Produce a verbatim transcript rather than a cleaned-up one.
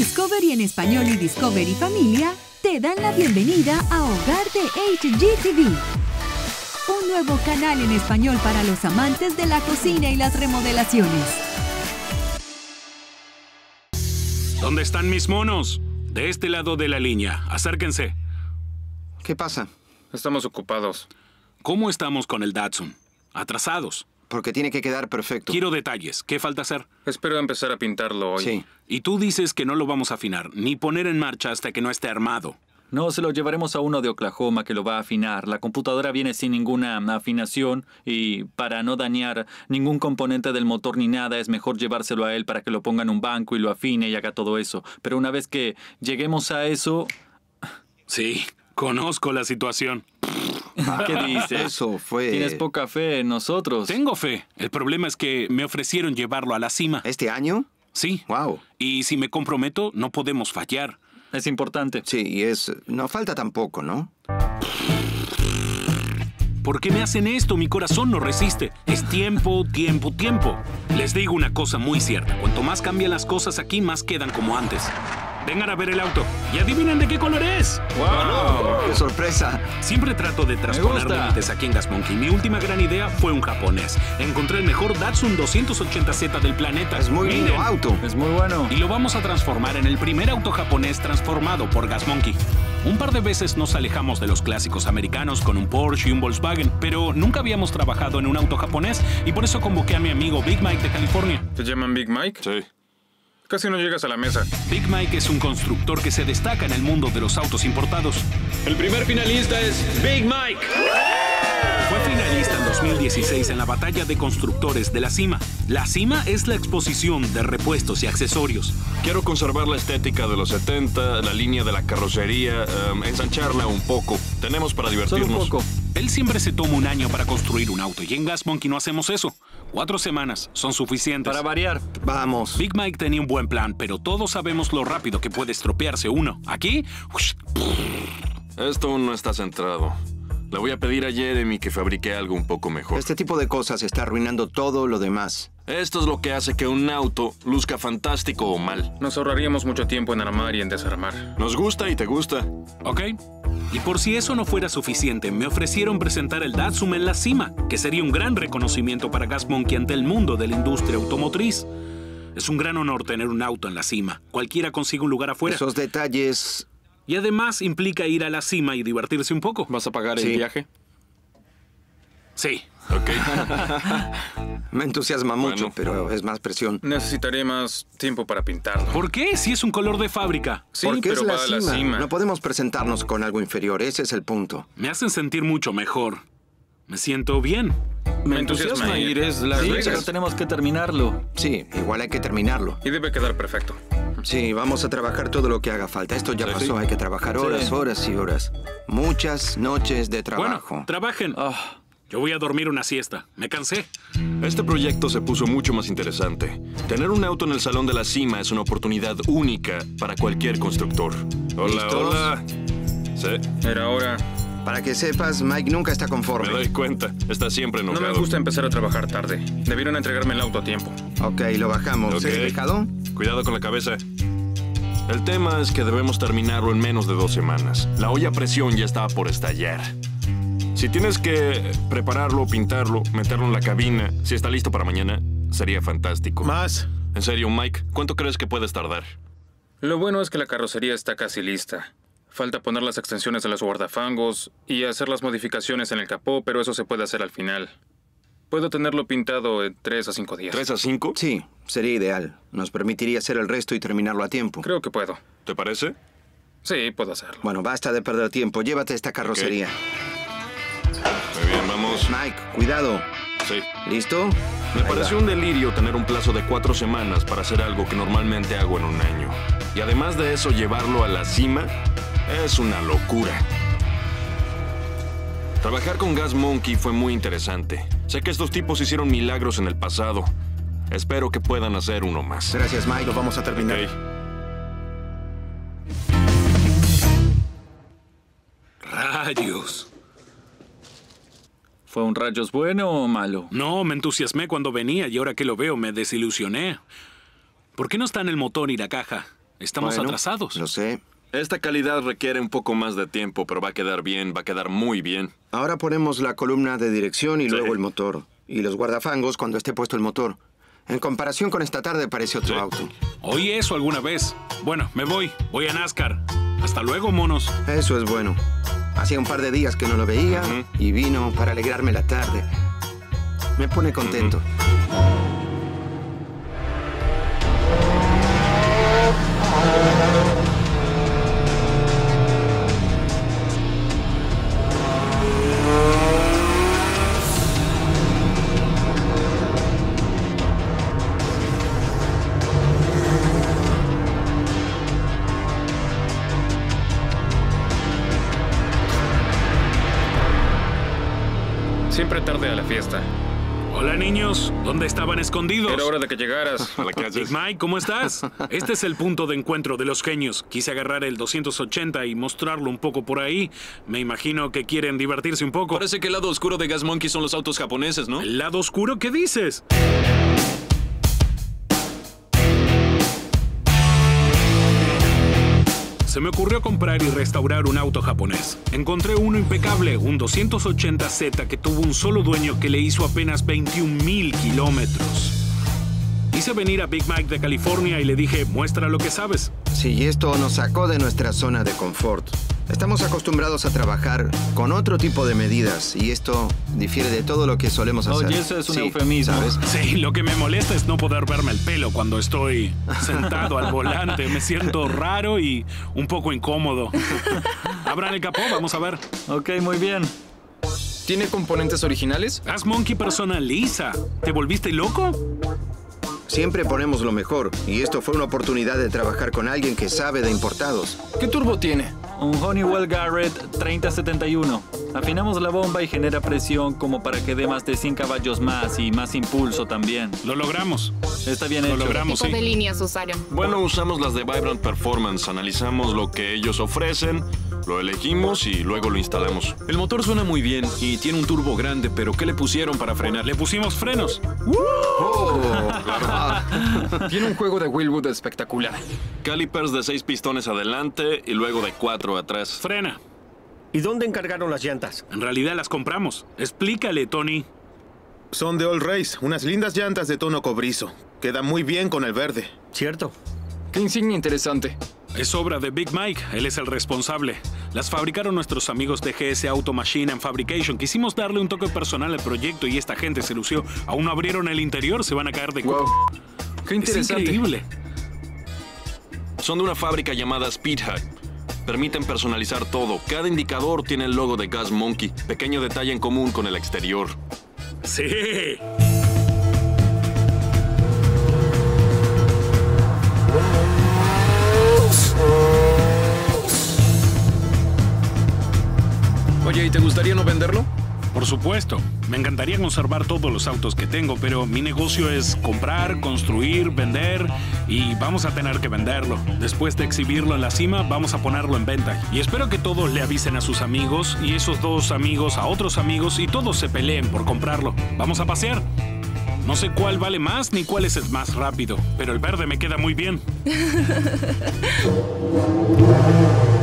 Discovery en español y Discovery Familia te dan la bienvenida a Hogar de H G T V. Un nuevo canal en español para los amantes de la cocina y las remodelaciones. ¿Dónde están mis monos? De este lado de la línea. Acérquense. ¿Qué pasa? Estamos ocupados. ¿Cómo estamos con el Datsun? Atrasados. Porque tiene que quedar perfecto. Quiero detalles. ¿Qué falta hacer? Espero empezar a pintarlo hoy. Sí. Y tú dices que no lo vamos a afinar, ni poner en marcha hasta que no esté armado. No, se lo llevaremos a uno de Oklahoma que lo va a afinar. La computadora viene sin ninguna afinación y para no dañar ningún componente del motor ni nada, es mejor llevárselo a él para que lo ponga en un banco y lo afine y haga todo eso. Pero una vez que lleguemos a eso... Sí, conozco la situación. ¿Qué dices? Eso fue... Tienes poca fe en nosotros. Tengo fe. El problema es que me ofrecieron llevarlo a la cima. ¿Este año? Sí. Wow. Y si me comprometo, no podemos fallar. Es importante. Sí, y es... No falta tampoco, ¿no? ¿Por qué me hacen esto? Mi corazón no resiste. Es tiempo, tiempo, tiempo. Les digo una cosa muy cierta. Cuanto más cambian las cosas aquí, más quedan como antes. Vengan a ver el auto y adivinen de qué color es. ¡Wow! ¡Qué sorpresa! Siempre trato de trasponer gusta. límites aquí en Gas Monkey. Mi última gran idea fue un japonés. Encontré el mejor Datsun doscientos ochenta Z del planeta. Es muy lindo Miren. auto. Es muy bueno. Y lo vamos a transformar en el primer auto japonés transformado por Gas Monkey. Un par de veces nos alejamos de los clásicos americanos con un Porsche y un Volkswagen, pero nunca habíamos trabajado en un auto japonés y por eso convoqué a mi amigo Big Mike de California. ¿Te llaman Big Mike? Sí. Casi no llegas a la mesa. Big Mike es un constructor que se destaca en el mundo de los autos importados. El primer finalista es Big Mike. Fue finalista en dos mil dieciséis en la batalla de constructores de la cima. La cima es la exposición de repuestos y accesorios. Quiero conservar la estética de los setenta, la línea de la carrocería, um, ensancharla un poco. Tenemos para Solo divertirnos. un poco. Él siempre se toma un año para construir un auto y en Gas Monkey no hacemos eso. Cuatro semanas son suficientes. Para variar. Vamos. Big Mike tenía un buen plan, pero todos sabemos lo rápido que puede estropearse uno. Aquí, Esto aún no está centrado. Le voy a pedir a Jeremy que fabrique algo un poco mejor. Este tipo de cosas está arruinando todo lo demás. Esto es lo que hace que un auto luzca fantástico o mal. Nos ahorraríamos mucho tiempo en armar y en desarmar. Nos gusta y te gusta. ¿ok? Y por si eso no fuera suficiente, me ofrecieron presentar el Datsun en la cima, que sería un gran reconocimiento para Gas Monkey ante el mundo de la industria automotriz. Es un gran honor tener un auto en la cima. Cualquiera consigue un lugar afuera. Esos detalles... Y además implica ir a la cima y divertirse un poco. ¿Vas a pagar Sí. el viaje? Sí. Ok. Me entusiasma mucho, Bueno. pero es más presión. Necesitaré más tiempo para pintarlo. ¿Por qué? Si es un color de fábrica. Sí, Porque pero es la va a la cima. cima. No podemos presentarnos con algo inferior. Ese es el punto. Me hacen sentir mucho mejor. Me siento bien. Me entusiasma ir, es Las Sí, Vegas. pero tenemos que terminarlo. Sí, igual hay que terminarlo. Y debe quedar perfecto. Sí, vamos a trabajar todo lo que haga falta. Esto ya Sí, pasó. sí. Hay que trabajar horas, Sí. horas y horas. Muchas noches de trabajo. Bueno, trabajen. Ah, Yo voy a dormir una siesta. Me cansé. Este proyecto se puso mucho más interesante. Tener un auto en el Salón de la Cima es una oportunidad única para cualquier constructor. Hola, ¿Listos? hola. Sí, Era hora. Para que sepas, Mike nunca está me conforme. doy cuenta. Está siempre No enojado. me gusta empezar a trabajar tarde. Debieron entregarme el auto a tiempo. Ok, lo bajamos. Ok. ¿Es dejado? Cuidado con la cabeza. El tema es que debemos terminarlo en menos de dos semanas. La olla a presión ya estaba por estallar. Si tienes que prepararlo, pintarlo, meterlo en la cabina, si está listo para mañana, sería fantástico. Más. En serio, Mike, ¿cuánto crees que puedes tardar? Lo bueno es que la carrocería está casi lista. Falta poner las extensiones de los guardafangos y hacer las modificaciones en el capó, pero eso se puede hacer al final. Puedo tenerlo pintado en tres a cinco días. ¿Tres a cinco? Sí, sería ideal. Nos permitiría hacer el resto y terminarlo a tiempo. Creo que puedo. ¿Te parece? Sí, puedo hacerlo. Bueno, basta de perder tiempo. Llévate esta carrocería. Muy bien, vamos. Mike, cuidado. Sí. ¿Listo? Me Ahí pareció va. un delirio tener un plazo de cuatro semanas para hacer algo que normalmente hago en un año. Y además de eso, llevarlo a la cima es una locura. Trabajar con Gas Monkey fue muy interesante. Sé que estos tipos hicieron milagros en el pasado. Espero que puedan hacer uno más. Gracias, Mike. Lo vamos a terminar. Ok. Rayos. ¿fue un rayos bueno o malo? No, me entusiasmé cuando venía y ahora que lo veo me desilusioné. ¿Por qué no está en el motor y la caja? Estamos Bueno, atrasados. Lo sé. Esta calidad requiere un poco más de tiempo, pero va a quedar bien, va a quedar muy bien. Ahora ponemos la columna de dirección y Sí. luego el motor. Y los guardafangos cuando esté puesto el motor. En comparación con esta tarde parece otro Sí. auto. Oí eso alguna vez. Bueno, me voy. Voy a NASCAR. Hasta luego, monos. Eso es bueno. Hacía un par de días que no lo veía Ujú. y vino para alegrarme la tarde. Me pone contento. Siempre tarde a la fiesta. Hola, niños. ¿Dónde estaban escondidos? Era hora de que llegaras. ¿A la que Big haces? Mike, ¿cómo estás? Este es el punto de encuentro de los genios. Quise agarrar el doscientos ochenta y mostrarlo un poco por ahí. Me imagino que quieren divertirse un poco. Parece que el lado oscuro de Gas Monkey son los autos japoneses, ¿no? ¿El lado oscuro? ¿Qué dices? Se me ocurrió comprar y restaurar un auto japonés. Encontré uno impecable, un doscientos ochenta Z que tuvo un solo dueño que le hizo apenas veintiún mil kilómetros. Hice venir a Big Mike de California y le dije, muestra lo que sabes. Sí, esto nos sacó de nuestra zona de confort. Estamos acostumbrados a trabajar con otro tipo de medidas y esto difiere de todo lo que solemos hacer. Oye, eso es un Sí, eufemismo. ¿sabes? Sí, lo que me molesta es no poder verme el pelo cuando estoy sentado al volante. Me siento raro y un poco incómodo. Abran el capó, vamos a ver. Ok, muy bien. ¿Tiene componentes originales? Gas Monkey personaliza. ¿Te volviste loco? Siempre ponemos lo mejor y esto fue una oportunidad de trabajar con alguien que sabe de importados. ¿Qué turbo tiene? Un Honeywell Garrett treinta setenta y uno. Afinamos la bomba y genera presión como para que dé más de cien caballos más y más impulso también. Lo logramos. Está bien Lo hecho. logramos, tipo sí. de líneas usaron? Bueno, usamos las de Vibrant Performance, analizamos lo que ellos ofrecen, lo elegimos y luego lo instalamos. El motor suena muy bien y tiene un turbo grande, pero ¿qué le pusieron para frenar? Le pusimos frenos. Tiene un juego de Willwood espectacular. Calipers de seis pistones adelante y luego de cuatro atrás. Frena. ¿Y dónde encargaron las llantas? En realidad las compramos. Explícale, Tony. Son de All Race, unas lindas llantas de tono cobrizo. Quedan muy bien con el verde. Cierto. Qué insignia interesante. Es obra de Big Mike. Él es el responsable. Las fabricaron nuestros amigos de G S Auto Machine and Fabrication. Quisimos darle un toque personal al proyecto y esta gente se lució. Aún no abrieron el interior, se van a caer de... Wow. Qué Es interesante. increíble. Son de una fábrica llamada Speedhack. Permiten personalizar todo. Cada indicador tiene el logo de Gas Monkey. Pequeño detalle en común con el exterior. Sí. Oye, ¿y te gustaría no venderlo? Por supuesto. Me encantaría conservar todos los autos que tengo, pero mi negocio es comprar, construir, vender y vamos a tener que venderlo. Después de exhibirlo en la cima, vamos a ponerlo en venta. Y espero que todos le avisen a sus amigos y esos dos amigos a otros amigos y todos se peleen por comprarlo. Vamos a pasear. No sé cuál vale más ni cuál es el más rápido, pero el verde me queda muy bien.